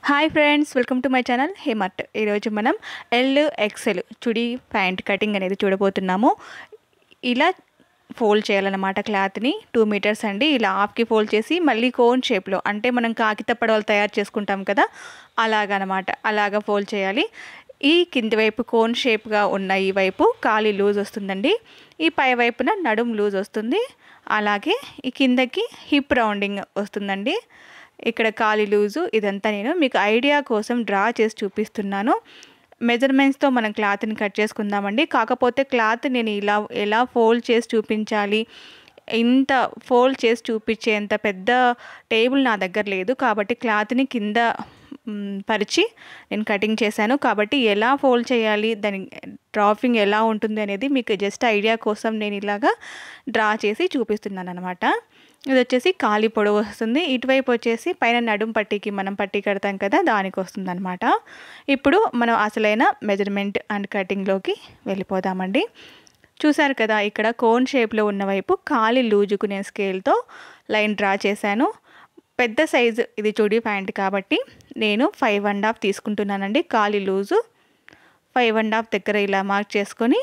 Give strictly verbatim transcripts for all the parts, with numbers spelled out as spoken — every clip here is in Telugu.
Hi friends, welcome to my channel HaeyMart. ఈరోజు మనం ఎల్ ఎక్సెల్ చుడీ ప్యాంట్ కటింగ్ అనేది చూడబోతున్నాము. ఇలా ఫోల్డ్ చేయాలన్నమాట క్లాత్ని. టూ మీటర్స్ అండి. ఇలా హాఫ్కి ఫోల్డ్ చేసి మళ్ళీ కోన్ షేప్లో, అంటే మనం కాగిత పడవలు తయారు చేసుకుంటాం కదా, అలాగనమాట. అలాగా ఫోల్డ్ చేయాలి. ఈ కింది వైపు కోన్ షేప్గా ఉన్న ఈ వైపు కాలి లూజ్ వస్తుందండి. ఈ పై వైపున నడుం లూజ్ వస్తుంది. అలాగే ఈ కిందకి హిప్ రౌండింగ్ వస్తుందండి. ఇక్కడ కాలి లూజు. ఇదంతా నేను మీకు ఐడియా కోసం డ్రా చేసి చూపిస్తున్నాను. మెజర్మెంట్స్తో మనం క్లాత్ని కట్ చేసుకుందామండి. కాకపోతే క్లాత్ నేను ఇలా ఎలా ఫోల్డ్ చేసి చూపించాలి, ఇంత ఫోల్డ్ చేసి చూపించేంత పెద్ద టేబుల్ నా దగ్గర లేదు. కాబట్టి క్లాత్ని కింద పరిచి నేను కటింగ్ చేశాను. కాబట్టి ఎలా ఫోల్డ్ చేయాలి, దాని డ్రాపింగ్ ఎలా ఉంటుంది అనేది మీకు జస్ట్ ఐడియా కోసం నేను ఇలాగా డ్రా చేసి చూపిస్తున్నాను అనమాట. ఇది వచ్చేసి కాలి పొడవు వస్తుంది. ఇటువైపు వచ్చేసి పైన నడుం పట్టీకి మనం పట్టీ కడతాం కదా, దానికి వస్తుంది అనమాట. ఇప్పుడు మనం అసలైన మెజర్మెంట్ అండ్ కటింగ్లోకి వెళ్ళిపోదామండి. చూసారు కదా, ఇక్కడ కోన్ షేప్లో ఉన్న వైపు కాలి లూజుకు నేను స్కేల్తో లైన్ డ్రా చేశాను. పెద్ద సైజు ఇది చుడీ ప్యాంట్ కాబట్టి నేను ఫైవ్ అండ్ హాఫ్ తీసుకుంటున్నానండి. కాలి లూజు ఫైవ్ అండ్ హాఫ్ దగ్గర ఇలా మార్క్ చేసుకొని,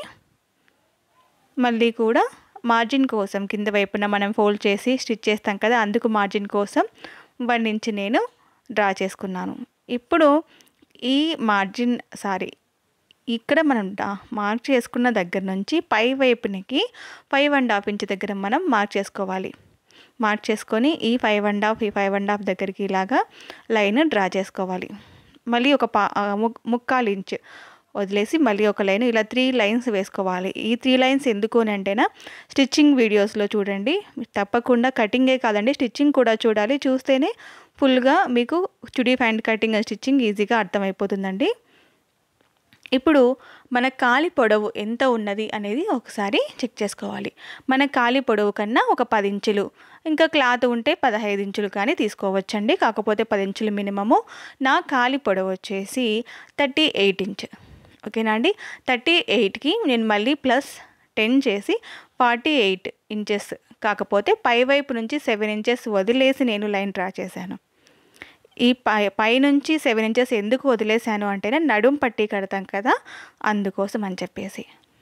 మళ్ళీ కూడా మార్జిన్ కోసం కింద వైపున మనం ఫోల్డ్ చేసి స్టిచ్ చేస్తాం కదా, అందుకు మార్జిన్ కోసం వన్ ఇంచ్ నేను డ్రా చేసుకున్నాను. ఇప్పుడు ఈ మార్జిన్ సారీ ఇక్కడ మనం మార్క్ చేసుకున్న దగ్గర నుంచి పై వైపునికి ఫైవ్ అండ్ హాఫ్ ఇంచ్ దగ్గర మనం మార్క్ చేసుకోవాలి. మార్క్ చేసుకొని ఈ ఫైవ్ అండ్ హాఫ్ ఈ ఫైవ్ అండ్ హాఫ్ దగ్గరికి ఇలాగా లైన్ డ్రా చేసుకోవాలి. మళ్ళీ ఒక పా ముక్కాలు ఇంచ్ వదిలేసి మళ్ళీ ఒక లైన్, ఇలా త్రీ లైన్స్ వేసుకోవాలి. ఈ త్రీ లైన్స్ ఎందుకు అని అంటేనా, స్టిచ్చింగ్ వీడియోస్లో చూడండి. తప్పకుండా కటింగే కాదండి, స్టిచ్చింగ్ కూడా చూడాలి. చూస్తేనే ఫుల్గా మీకు చుడీ ప్యాంట్ కటింగ్ స్టిచ్చింగ్ ఈజీగా అర్థమైపోతుందండి. ఇప్పుడు మన కాలి పొడవు ఎంత ఉన్నది అనేది ఒకసారి చెక్ చేసుకోవాలి. మన కాలి పొడవు కన్నా ఒక పది ఇంచులు, ఇంకా క్లాత్ ఉంటే పదహైదు ఇంచులు కానీ తీసుకోవచ్చండి. కాకపోతే పది ఇంచులు మినిమము. నా కాలి పొడవు వచ్చేసి థర్టీ ఎయిట్ ఇంచ్. ఓకేనా అండి. థర్టీ ఎయిట్కి నేను మళ్ళీ ప్లస్ టెన్ చేసి ఫార్టీ ఎయిట్ ఇంచెస్, కాకపోతే పై వైపు నుంచి సెవెన్ ఇంచెస్ వదిలేసి నేను లైన్ డ్రా చేశాను. ఈ పై పై నుంచి సెవెన్ ఇంచెస్ ఎందుకు వదిలేశాను అంటేనే నడుం పట్టీ కడతాం కదా, అందుకోసం అని చెప్పేసి.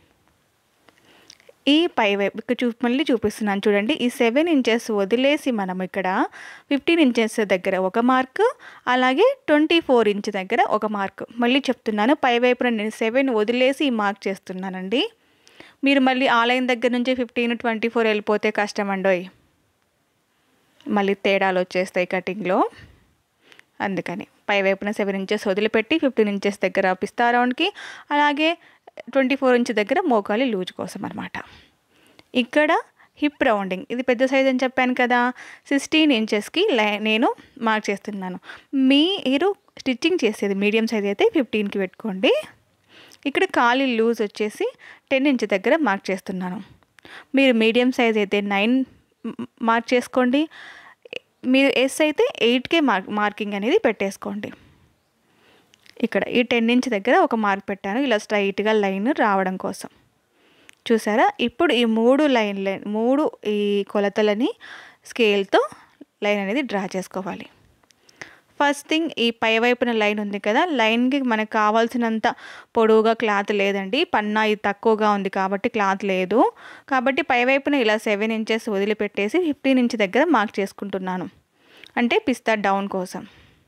ఈ పై వైపు చూ మళ్ళీ చూపిస్తున్నాను చూడండి. ఈ సెవెన్ ఇంచెస్ వదిలేసి మనం ఇక్కడ ఫిఫ్టీన్ ఇంచెస్ దగ్గర ఒక మార్క్, అలాగే ట్వంటీ ఫోర్ ఇంచ్ దగ్గర ఒక మార్క్. మళ్ళీ చెప్తున్నాను, పై వైపున నేను సెవెన్ వదిలేసి మార్క్ చేస్తున్నానండి. మీరు మళ్ళీ ఆ లైన్ దగ్గర నుంచి ఫిఫ్టీన్ ట్వంటీ ఫోర్ వెళ్ళిపోతే కష్టం అండోయ్, మళ్ళీ తేడాలు వచ్చేస్తాయి కటింగ్లో. అందుకని పై వైపున సెవెన్ ఇంచెస్ వదిలిపెట్టి ఫిఫ్టీన్ ఇంచెస్ దగ్గర పిస్తా రౌండ్కి, అలాగే ట్వంటీ ఫోర్ ఇంచ్ దగ్గర మోకాలి లూజ్ కోసం అనమాట. ఇక్కడ హిప్ రౌండింగ్, ఇది పెద్ద సైజ్ అని చెప్పాను కదా, సిక్స్టీన్ ఇంచెస్కి లై నేను మార్క్ చేస్తున్నాను. మీరు స్టిచ్చింగ్ చేసేది మీడియం సైజ్ అయితే ఫిఫ్టీన్కి పెట్టుకోండి. ఇక్కడ కాలి లూజ్ వచ్చేసి టెన్ ఇంచ్ దగ్గర మార్క్ చేస్తున్నాను. మీరు మీడియం సైజ్ అయితే నైన్ మార్క్ చేసుకోండి. మీరు ఎస్ అయితే ఎయిట్కే మార్క్ మార్కింగ్ అనేది పెట్టేసుకోండి. ఇక్కడ ఈ టెన్ ఇంచ్ దగ్గర ఒక మార్క్ పెట్టాను, ఇలా స్ట్రైట్గా లైన్ రావడం కోసం. చూసారా, ఇప్పుడు ఈ మూడు లైన్ మూడు ఈ కొలతలని స్కేల్తో లైన్ అనేది డ్రా చేసుకోవాలి. ఫస్ట్ థింగ్, ఈ పై వైపున లైన్ ఉంది కదా, లైన్కి మనకు కావాల్సినంత పొడవుగా క్లాత్ లేదండి. పన్నా ఇది తక్కువగా ఉంది కాబట్టి క్లాత్ లేదు. కాబట్టి పై వైపున ఇలా సెవెన్ ఇంచెస్ వదిలిపెట్టేసి ఫిఫ్టీన్ ఇంచ్ దగ్గర మార్క్ చేసుకుంటున్నాను. అంటే పిస్తా డౌన్ కోసం.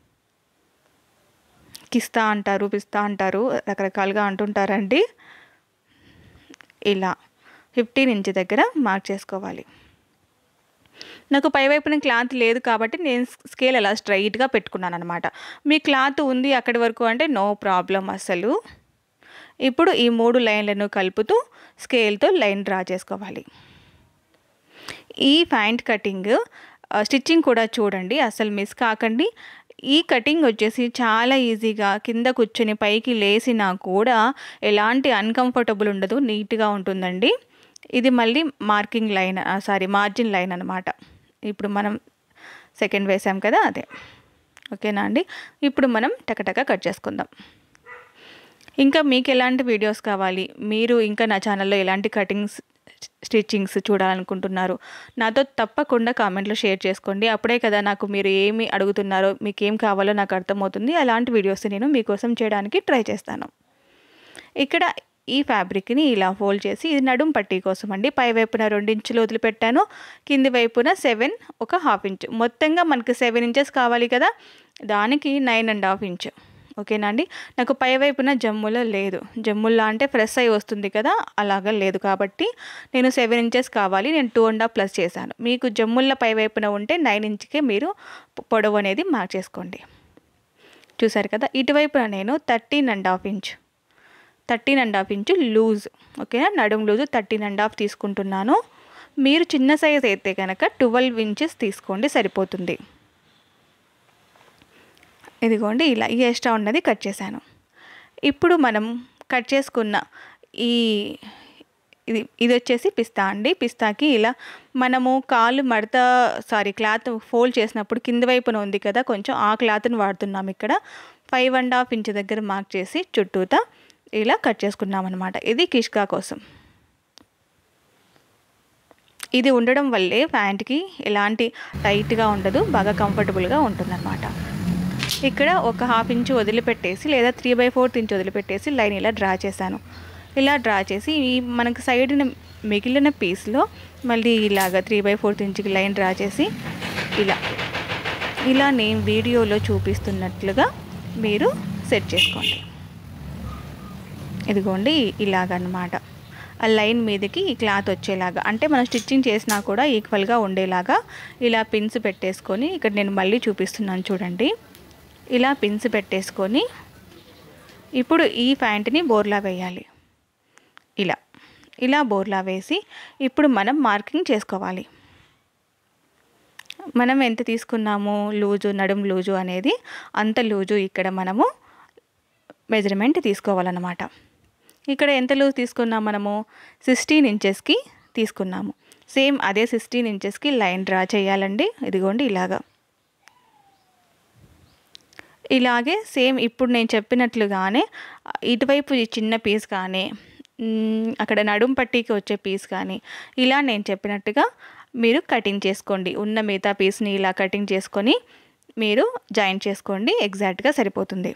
కిస్తా అంటారు, పిస్తా అంటారు, రకరకాలుగా అంటుంటారండి. ఇలా ఫిఫ్టీన్ ఇంచ్ దగ్గర మార్క్ చేసుకోవాలి. నాకు పై వైపున క్లాత్ లేదు కాబట్టి నేను స్కేల్ అలా స్ట్రైట్గా పెట్టుకున్నాను అనమాట. మీ క్లాత్ ఉంది అక్కడి వరకు అంటే నో ప్రాబ్లం అసలు. ఇప్పుడు ఈ మూడు లైన్లను కలుపుతూ స్కేల్తో లైన్ డ్రా చేసుకోవాలి. ఈ ప్యాంట్ కటింగ్ స్టిచ్చింగ్ కూడా చూడండి, అసలు మిస్ కాకండి. ఈ కటింగ్ వచ్చేసి చాలా ఈజీగా కింద కూర్చొని పైకి లేసినా కూడా ఎలాంటి అన్కంఫర్టబుల్ ఉండదు, నీట్గా ఉంటుందండి. ఇది మళ్ళీ marking line sorry margin line అనమాట. ఇప్పుడు మనం సెకండ్ వేసాం కదా, అదే. ఓకేనా అండి. ఇప్పుడు మనం టకటక కట్ చేసుకుందాం. ఇంకా మీకు ఎలాంటి వీడియోస్ కావాలి, మీరు ఇంకా నా ఛానల్లో ఎలాంటి కటింగ్స్ స్టిచ్చింగ్స్ చూడాలనుకుంటున్నారు నాతో తప్పకుండా కామెంట్లో షేర్ చేసుకోండి. అప్పుడే కదా నాకు మీరు ఏమి అడుగుతున్నారో మీకు ఏం కావాలో నాకు అర్థమవుతుంది. అలాంటి వీడియోస్ నేను మీకోసం చేయడానికి ట్రై చేస్తాను. ఇక్కడ ఈ ఫ్యాబ్రిక్ని ఇలా ఫోల్డ్ చేసి ఇది నడుం పట్టీ కోసం అండి. పై వైపున రెండు ఇంచులు వదిలిపెట్టాను, కింది వైపున సెవెన్ ఒక హాఫ్ ఇంచ్, మొత్తంగా మనకి సెవెన్ ఇంచెస్ కావాలి కదా, దానికి నైన్ అండ్ హాఫ్ ఇంచ్. ఓకేనా అండి. నాకు పై వైపున జమ్ముల లేదు, జమ్ముల్లా అంటే ఫ్రెష్ అయి వస్తుంది కదా, అలాగా లేదు కాబట్టి నేను సెవెన్ ఇంచెస్ కావాలి, నేను టూ అండ్ హాఫ్ ప్లస్ చేశాను. మీకు జమ్ముల పై వైపున ఉంటే నైన్ ఇంచ్కే మీరు పొడవు అనేది మార్క్ చేసుకోండి. చూసారు కదా, ఇటువైపున నేను thirteen and half inch thirteen and half inch loose. ఓకేనా, నడుం లూజు థర్టీన్ అండ్ హాఫ్ తీసుకుంటున్నాను. మీరు చిన్న సైజ్ అయితే కనుక ట్వెల్వ్ ఇంచెస్ తీసుకోండి, సరిపోతుంది. ఇదిగోండి ఇలా ఈ ఎక్స్ట్రా ఉన్నది కట్ చేశాను. ఇప్పుడు మనం కట్ చేసుకున్న ఈ ఇది ఇది వచ్చేసి పిస్తా అండి. పిస్తాకి ఇలా మనము కాలు మడత సారీ క్లాత్ ఫోల్డ్ చేసినప్పుడు కింద వైపున ఉంది కదా కొంచెం, ఆ క్లాత్ని వాడుతున్నాం. ఇక్కడ ఫైవ్ అండ్ హాఫ్ ఇంచ్ దగ్గర మార్క్ చేసి చుట్టూతా ఇలా కట్ చేసుకున్నాం అనమాట. ఇది కిష్కా కోసం. ఇది ఉండడం వల్లే ప్యాంట్కి ఎలాంటి టైట్గా ఉండదు, బాగా కంఫర్టబుల్గా ఉంటుందన్నమాట. ఇక్కడ ఒక హాఫ్ ఇంచు వదిలిపెట్టేసి లేదా త్రీ బై ఫోర్త్ ఇంచ్ వదిలిపెట్టేసి లైన్ ఇలా డ్రా చేశాను. ఇలా డ్రా చేసి ఈ మనకి సైడ్న మిగిలిన పీస్లో మళ్ళీ ఇలాగ త్రీ బై ఫోర్త్ ఇంచుకి లైన్ డ్రా చేసి ఇలా ఇలా నేను వీడియోలో చూపిస్తున్నట్లుగా మీరు సెట్ చేసుకోండి. ఇదిగోండి ఇలాగన్నమాట. ఆ లైన్ మీదకి ఈ క్లాత్ వచ్చేలాగా, అంటే మనం స్టిచ్చింగ్ చేసినా కూడా ఈక్వల్గా ఉండేలాగా ఇలా పిన్స్ పెట్టేసుకొని, ఇక్కడ నేను మళ్ళీ చూపిస్తున్నాను చూడండి, ఇలా పిన్స్ పెట్టేసుకొని ఇప్పుడు ఈ ప్యాంట్ని బోర్లా వేయాలి. ఇలా ఇలా బోర్లా వేసి ఇప్పుడు మనం మార్కింగ్ చేసుకోవాలి. మనం ఎంత తీసుకున్నాము లూజు, నడుం లూజు అనేది అంత లూజు ఇక్కడ మనము మెజర్మెంట్ తీసుకోవాలన్నమాట. ఇక్కడ ఎంత లూజ్ తీసుకున్నాం మనము, సిక్స్టీన్ ఇంచెస్కి తీసుకున్నాము. సేమ్ అదే సిక్స్టీన్ ఇంచెస్కి లైన్ డ్రా చేయాలండి. ఇదిగోండి ఇలాగా, ఇలాగే సేమ్ ఇప్పుడు నేను చెప్పినట్లుగానే ఇటువైపు ఈ చిన్న పీస్ కానీ అక్కడ నడుం పట్టీకి వచ్చే పీస్ కానీ ఇలా నేను చెప్పినట్టుగా మీరు కటింగ్ చేసుకోండి. ఉన్న మిగతా పీస్ని ఇలా కటింగ్ చేసుకొని మీరు జాయిన్ చేసుకోండి, ఎగ్జాక్ట్గా సరిపోతుంది.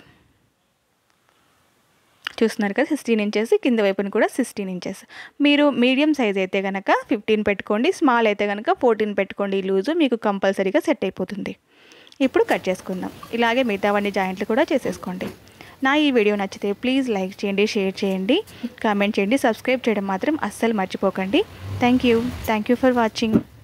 చూస్తున్నారు కదా, సిక్స్టీన్ ఇంచెస్, కింద వైపున కూడా సిక్స్టీన్ ఇంచెస్. మీరు మీడియం సైజ్ అయితే కనుక ఫిఫ్టీన్ పెట్టుకోండి, స్మాల్ అయితే కనుక ఫోర్టీన్ పెట్టుకోండి. లూజు మీకు కంపల్సరీగా సెట్ అయిపోతుంది. ఇప్పుడు కట్ చేసుకుందాం. ఇలాగే మిగతావన్నీ జాయింట్లు కూడా చేసేసుకోండి. నా ఈ వీడియో నచ్చితే ప్లీజ్ లైక్ చేయండి, షేర్ చేయండి, కామెంట్ చేయండి, సబ్స్క్రైబ్ చేయడం మాత్రం అస్సలు మర్చిపోకండి. Thank you thank you for watching.